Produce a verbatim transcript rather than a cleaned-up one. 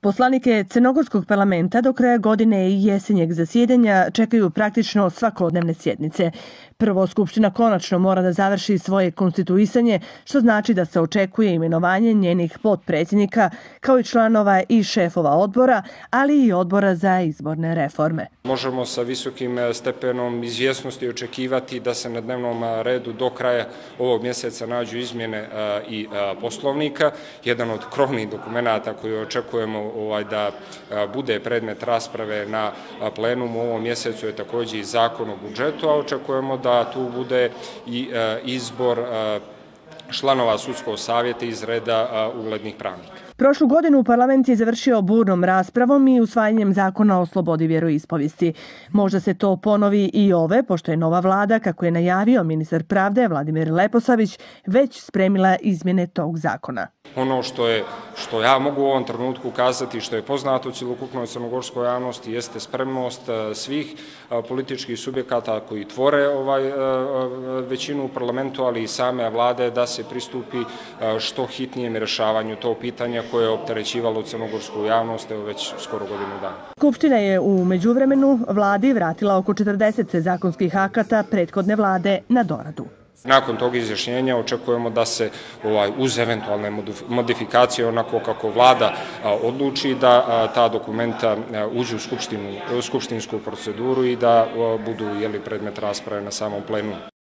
Poslanike Crnogorskog parlamenta do kraja godine i jesenjeg zasjedanja čekaju praktično svakodnevne sjednice. Prvo, Skupština konačno mora da završi svoje konstituisanje, što znači da se očekuje imenovanje njenih potpredsjednika, kao i članova i šefova odbora, ali i odbora za izborne reforme. Možemo sa visokim stepenom izvjesnosti očekivati da se na dnevnom redu do kraja ovog mjeseca nađu izmjene i poslovnika. Jedan od krovnih dokumenata koji očekujemo da bude predmet rasprave na plenumu u ovom mjesecu je također i zakon o budžetu, a očekujemo da tu bude i izbor članova sudskog savjeta iz reda uglednih pravnika. Prošlu godinu parlament je završio burnom raspravom i usvajanjem zakona o slobodi vjeroispovijesti. Možda se to ponovi i ove, pošto je nova vlada, kako je najavio ministar pravde Vladimir Leposavić, već spremila izmjene tog zakona. Ono što je, što ja mogu u ovom trenutku kazati, što je poznato u cjelokupnoj crnogorskoj javnosti, jeste spremnost svih političkih subjekata koji tvore ovaj većinu u parlamentu, ali i same vlade, da se pristupi što hitnijem rješavanju tog pitanja koje je opterećivalo crnogorsku javnost evo već skoro godinu dana. Skupština je u međuvremenu vladi vratila oko četrdeset zakonskih akata prethodne vlade na doradu. Nakon tog izjašnjenja očekujemo da se ovaj, uz eventualne modifikacije onako kako vlada odluči da ta dokumenta uđu u, skupštinu, u skupštinsku proceduru i da budu jeli, predmet rasprave na samom plenu.